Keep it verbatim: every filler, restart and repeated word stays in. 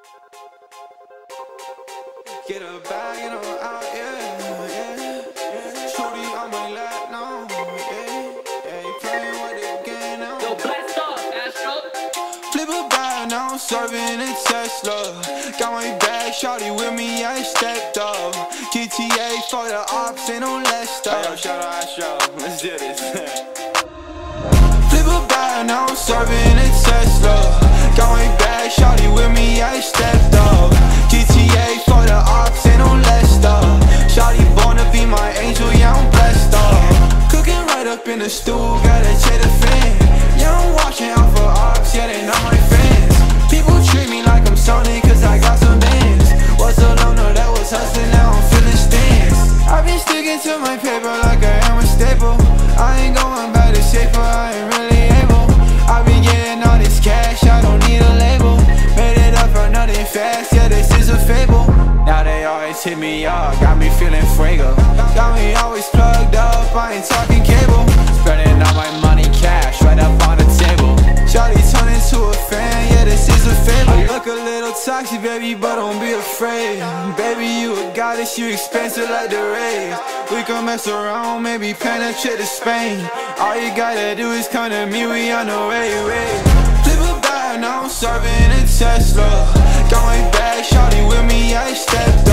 Get a bag and I'm out, yeah, yeah. Shorty on my lap, no, yeah, yeah. You playing with the game now. Yo, blast off, Astro. Flip a bag, now I'm serving a Tesla. Got my bag, shorty with me, I stepped up. G T A for the ops, ain't no less stuff. Hey, yo, shout out Astro, let's do this. Flip a bag, now I'm serving a Tesla. Got my bag, shorty with me, I stepped up. G T A for the ops, ain't no less stuff. Shorty born to be my angel, yeah, I'm blessed up. Cooking right up in the stool, gotta check the fan. Yeah, I'm watching out for ops, yeah, they not my fans. People treat me like I'm Sony, cause I got some bands. Was a loner that was hustling, now I'm feeling stands. I've been sticking to my paper like I am a staple. I ain't going back to safer, I ain't really able. I've been getting all this cash, I don't need a label. Made it up for nothing fast, yeah, this is a fable. Now they always hit me up, got me feeling fuego. Got me always plugged up, I ain't talking cable. Spreading all my money cash right up on the table. Shawty turned into a fan, yeah, this is a fable. I look a little toxic, baby, but don't be afraid. Baby, you a goddess, you expensive like the rays. We can mess around, maybe penetrate to Spain. All you gotta do is come to me, we on the way, way. Flip a bag, now I'm serving a Tesla. Got my bag, shawty with me, I stepped up.